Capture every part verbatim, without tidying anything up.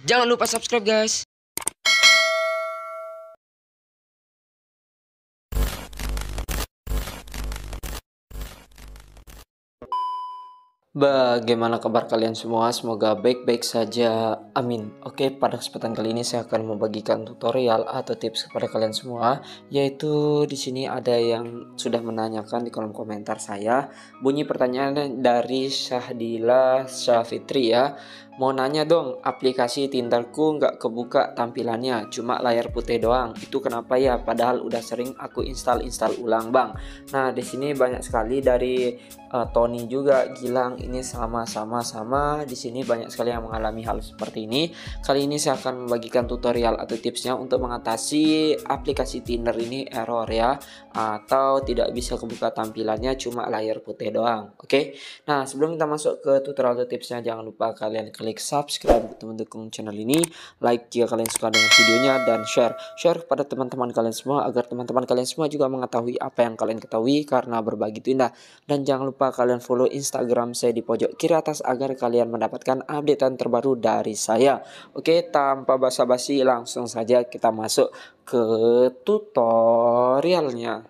Jangan lupa subscribe guys. Bagaimana kabar kalian semua? Semoga baik-baik saja. Amin. Oke, pada kesempatan kali ini saya akan membagikan tutorial atau tips kepada kalian semua, yaitu di sini ada yang sudah menanyakan di kolom komentar saya. Bunyi pertanyaannya dari Syahdila Syafitri ya. Mau nanya dong, aplikasi Tinderku nggak kebuka tampilannya, cuma layar putih doang. Itu kenapa ya? Padahal udah sering aku install-install ulang, Bang. Nah, di sini banyak sekali dari uh, Tony juga, Gilang, ini sama-sama sama. Di sini banyak sekali yang mengalami hal seperti ini. Kali ini saya akan membagikan tutorial atau tipsnya untuk mengatasi aplikasi Tinder ini error ya, atau tidak bisa kebuka tampilannya cuma layar putih doang. Oke. Nah, sebelum kita masuk ke tutorial atau tipsnya, jangan lupa kalian klik subscribe untuk mendukung channel ini, like jika kalian suka dengan videonya, dan share share kepada teman-teman kalian semua agar teman-teman kalian semua juga mengetahui apa yang kalian ketahui, karena berbagi itu indah. Dan jangan lupa kalian follow Instagram saya di pojok kiri atas agar kalian mendapatkan updatean terbaru dari saya. Oke, tanpa basa-basi langsung saja kita masuk ke tutorialnya.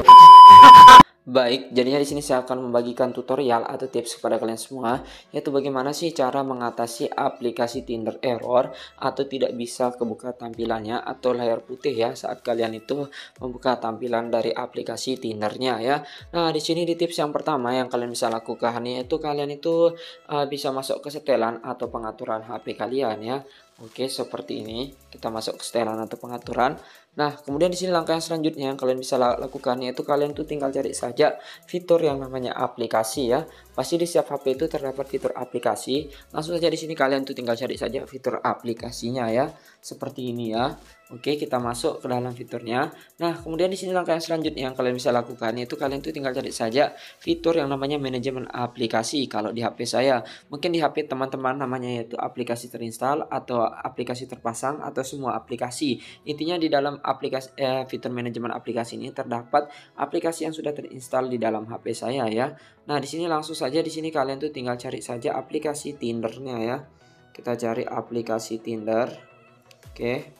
Baik, jadinya di sini saya akan membagikan tutorial atau tips kepada kalian semua, yaitu bagaimana sih cara mengatasi aplikasi Tinder error atau tidak bisa kebuka tampilannya atau layar putih ya saat kalian itu membuka tampilan dari aplikasi Tindernya ya. Nah, di sini di tips yang pertama yang kalian bisa lakukan yaitu kalian itu uh, bisa masuk ke setelan atau pengaturan H P kalian ya. Oke, seperti ini. Kita masuk ke setelan atau pengaturan. Nah, kemudian di sini langkah yang selanjutnya yang kalian bisa lakukan yaitu kalian tuh tinggal cari saja fitur yang namanya aplikasi ya. Pasti di setiap H P itu terdapat fitur aplikasi. Langsung saja di sini kalian tuh tinggal cari saja fitur aplikasinya ya. Seperti ini ya. Oke, kita masuk ke dalam fiturnya. Nah, kemudian di sini langkah yang selanjutnya yang kalian bisa lakukan yaitu kalian tuh tinggal cari saja fitur yang namanya manajemen aplikasi. Kalau di H P saya, mungkin di H P teman-teman namanya yaitu aplikasi terinstall atau aplikasi terpasang atau semua aplikasi. Intinya di dalam aplikasi eh, fitur manajemen aplikasi ini terdapat aplikasi yang sudah terinstall di dalam H P saya ya. Nah, di sini langsung saja di sini kalian tuh tinggal cari saja aplikasi Tindernya ya. Kita cari aplikasi Tinder. Oke.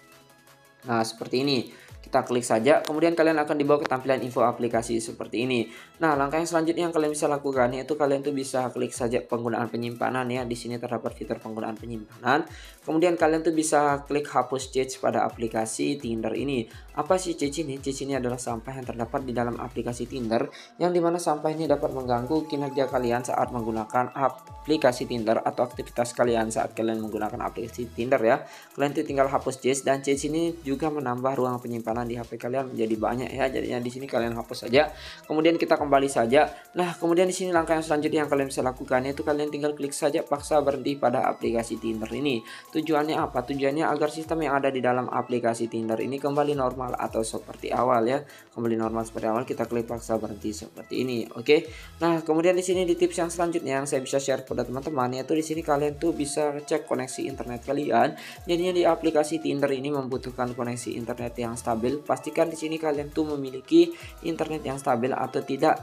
Nah, seperti ini. Kita klik saja, kemudian kalian akan dibawa ke tampilan info aplikasi seperti ini. Nah, langkah yang selanjutnya yang kalian bisa lakukan yaitu kalian tuh bisa klik saja penggunaan penyimpanan ya. Di sini terdapat fitur penggunaan penyimpanan. Kemudian kalian tuh bisa klik hapus cache pada aplikasi Tinder ini. Apa sih cache ini? Cache ini adalah sampah yang terdapat di dalam aplikasi Tinder, yang dimana sampah ini dapat mengganggu kinerja kalian saat menggunakan aplikasi Tinder atau aktivitas kalian saat kalian menggunakan aplikasi Tinder ya. Kalian tuh tinggal hapus cache, dan cache ini juga menambah ruang penyimpanan di H P kalian menjadi banyak ya. Jadinya di sini kalian hapus saja. Kemudian kita kembali saja. Nah, kemudian di sini langkah yang selanjutnya yang kalian bisa lakukan yaitu kalian tinggal klik saja paksa berhenti pada aplikasi Tinder ini. Tujuannya apa? Tujuannya agar sistem yang ada di dalam aplikasi Tinder ini kembali normal atau seperti awal ya. Kembali normal seperti awal, kita klik paksa berhenti seperti ini. Oke. Nah, kemudian di sini di tips yang selanjutnya yang saya bisa share kepada teman-teman yaitu di sini kalian tuh bisa cek koneksi internet kalian. Jadinya di aplikasi Tinder ini membutuhkan koneksi internet yang stabil. Pastikan di sini kalian tuh memiliki internet yang stabil atau tidak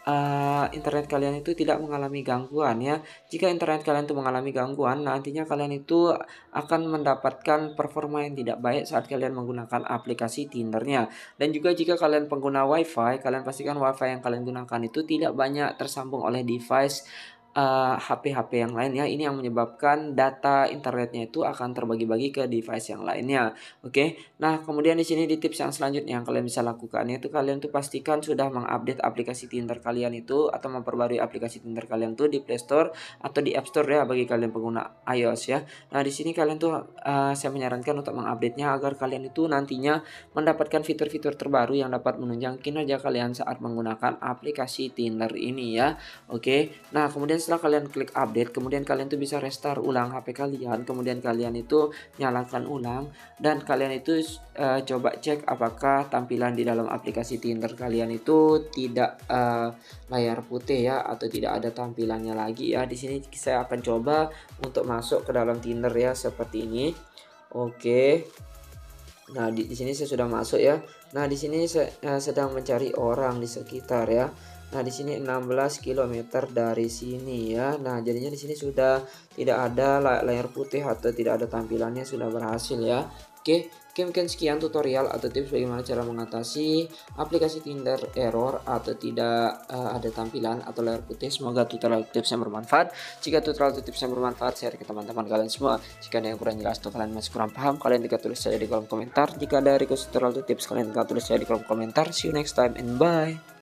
uh, internet kalian itu tidak mengalami gangguan ya. Jika internet kalian itu mengalami gangguan, nantinya kalian itu akan mendapatkan performa yang tidak baik saat kalian menggunakan aplikasi Tindernya. Dan juga jika kalian pengguna WiFi, kalian pastikan WiFi yang kalian gunakan itu tidak banyak tersambung oleh device Uh, H P-H P yang lain ya. Ini yang menyebabkan data internetnya itu akan terbagi-bagi ke device yang lainnya. Oke. Nah, kemudian di sini di tips yang selanjutnya yang kalian bisa lakukan yaitu kalian tuh pastikan sudah mengupdate aplikasi Tinder kalian itu atau memperbarui aplikasi Tinder kalian tuh di Play Store atau di App Store ya bagi kalian pengguna iOS ya. Nah, di sini kalian tuh uh, saya menyarankan untuk mengupdate-nya agar kalian itu nantinya mendapatkan fitur-fitur terbaru yang dapat menunjang kinerja kalian saat menggunakan aplikasi Tinder ini ya. Oke. Nah, kemudian setelah kalian klik update, kemudian kalian tuh bisa restart ulang H P kalian, kemudian kalian itu nyalakan ulang, dan kalian itu uh, coba cek apakah tampilan di dalam aplikasi Tinder kalian itu tidak uh, layar putih ya, atau tidak ada tampilannya lagi ya. Di sini saya akan coba untuk masuk ke dalam Tinder ya seperti ini. Oke. Nah, di, di sini saya sudah masuk ya. Nah, di sini saya uh, sedang mencari orang di sekitar ya. Nah, di sini enam belas kilometer dari sini ya. Nah, jadinya di sini sudah tidak ada layar putih atau tidak ada tampilannya, sudah berhasil ya. Oke, oke mungkin sekian tutorial atau tips bagaimana cara mengatasi aplikasi Tinder error atau tidak uh, ada tampilan atau layar putih. Semoga tutorial tips yang bermanfaat. Jika tutorial tips yang bermanfaat, share ke teman-teman kalian semua. Jika ada yang kurang jelas atau kalian masih kurang paham, kalian tinggal tulis saja di kolom komentar. Jika ada request tutorial tips, kalian tinggal tulis saja di kolom komentar. See you next time and bye.